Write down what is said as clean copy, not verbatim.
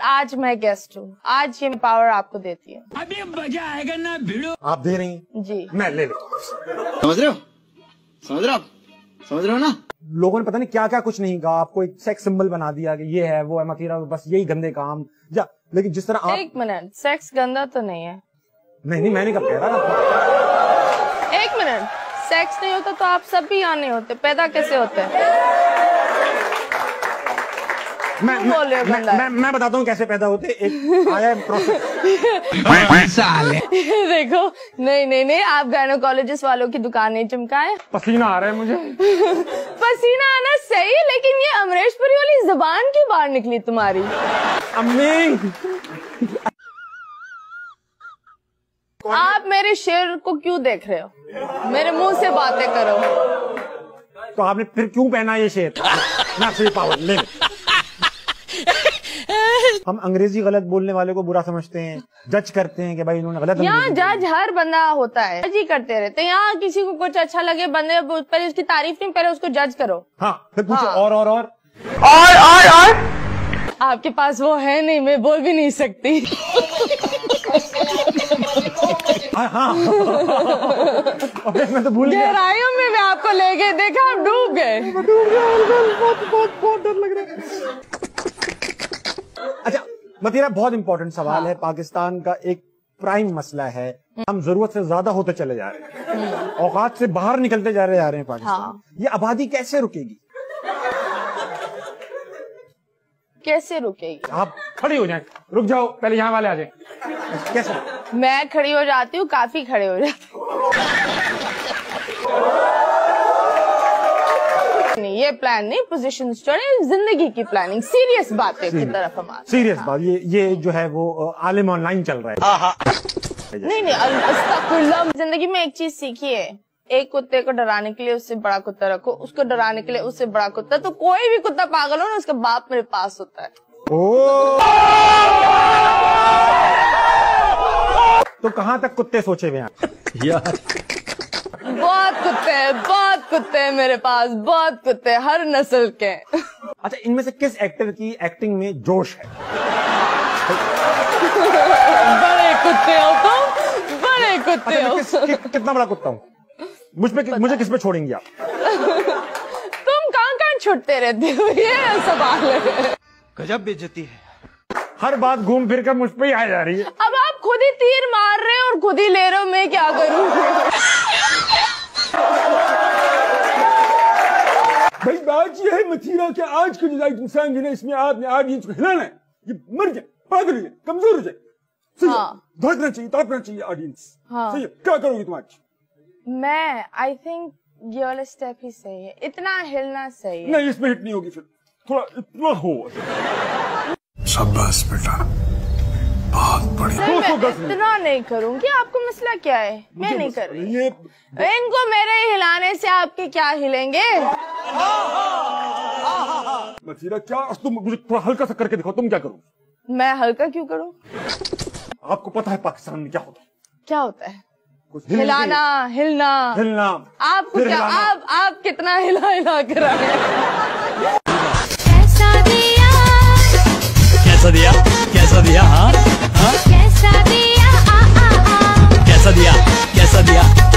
आज मैं गेस्ट हूँ, आज ये पावर आपको देती है। अभी मजा आएगा ना भिड़ो। आप दे रही हैं जी, मैं ले लेता हूँ। समझ रहे हो, समझ रहे हो ना। लोगों ने पता नहीं क्या क्या कुछ नहीं कहा, आपको एक सेक्स सिंबल बना दिया कि ये है वो है मतीरा, बस यही गंदे काम जा। लेकिन जिस तरह आप, एक मिनट, सेक्स गंदा तो नहीं है। नहीं मैं नहीं कब कह रहा। एक मिनट, सेक्स नहीं होता तो आप सब भी यहाँ नहीं होते, पैदा कैसे होते हैं? मैं बताता हूँ कैसे पैदा होते। एक आया प्रोसेस। देखो, नहीं, आप गायनोकोलॉजिस्ट वालों की दुकान नहीं चमकाए। पसीना आ रहा है मुझे। पसीना आना सही, लेकिन ये अमरीशपुरी वाली जबान क्यों बाहर निकली तुम्हारी? अम्मी, आप मेरे शेर को क्यों देख रहे हो? मेरे मुंह से बातें करो। तो आपने फिर क्यों पहना ये शेर? ना सही पावर ले। हम अंग्रेजी गलत बोलने वाले को बुरा समझते हैं, जज करते हैं कि भाई इन्होंने गलत। यहाँ जज हर बंदा होता है, जज ही करते रहते हैं। यहाँ किसी को कुछ अच्छा लगे बंदे, पहले उसकी तारीफ नहीं, पहले उसको जज करो। हाँ, फिर पूछो और। आपके पास वो है नहीं, मैं बोल भी नहीं सकती। हाँ। मैं तो भूल गया। गहराइयों में मैं आपको ले गए, देखा आप डूब गए। बहुत डर लग रहा है। अच्छा मतीरा, बहुत इंपॉर्टेंट सवाल है, पाकिस्तान का एक प्राइम मसला है। हम जरूरत से ज्यादा होते चले जा रहे हैं, औकात से बाहर निकलते जा रहे हैं पाकिस्तान। हाँ। ये आबादी कैसे रुकेगी? कैसे रुकेगी? आप खड़ी हो जाएं, रुक जाओ, पहले यहाँ वाले आ जाएं। कैसे? मैं खड़ी हो जाती हूँ, काफी खड़े हो जाती हूँ। नहीं, ये प्लान नहीं, पोजीशन स्टडी, जिंदगी की प्लानिंग, सीरियस बातें की तरफ हमारा। सीरियस बात, ये जो है वो आलिम ऑनलाइन चल रहा है। नहीं, अस्तगफुरुल्लाह। जिंदगी में एक चीज सीखी है, एक कुत्ते को डराने के लिए उससे बड़ा कुत्ता रखो, उसको डराने के लिए उससे बड़ा कुत्ता। तो कोई भी कुत्ता पागल हो ना, उसका बाप मेरे पास होता है। तो कहाँ तक कुत्ते सोचे हुए हैं यार? बहुत कुत्ते हैं मेरे पास, बहुत कुत्ते, हर नस्ल के। अच्छा, इनमें से किस एक्टर की एक्टिंग में जोश है? बड़े कुत्ते हो तुम, बड़े कुत्ते हो। कितना बड़ा कुत्ता हूँ? मुझे किस पे छोड़ेंगी आप? तुम कहाँ छुटते रहते हो, ये सवाल है। गजब बेइज्जती है। हर बात घूम फिर कर मुझ पे ही आ जा रही है। अब आप खुद ही तीर मार रहे हो और खुद ही ले रहे हो, मैं क्या करूँ? भाई बात ये है मतीरा कि आज का जो इंसान जो है, इसमें आपने आज ये हिलाना है, ये मर जाए, पागल हो जाए, कमजोर हो जाए। सही है, धड़कना चाहिए ऑडियंस। सही है, क्या करोगी तुम आज? मैं आई थिंक ये वाला स्टेप ही सही है, इतना हिलना सही है। नहीं, इसमें हिट नहीं होगी, फिर थोड़ा इतना हो। शाबाश बेटा, बहुत बढ़िया। मैं इतना नहीं करूँगी, आपको मसला क्या है? मैं नहीं कर रही। इनको मेरे हिलाने से आपके क्या हिलेंगे? मतीरा, क्या तुम मुझे थोड़ा हल्का सा करके दिखाओ, तुम क्या करो? मैं हल्का क्यों करूँ? आपको पता है पाकिस्तान में क्या होता है? क्या होता है? हिलाना, हिलना। आपको क्या, आप कितना हिला कर रहे हैं? कैसा दिया हाँ? कैसा दिया?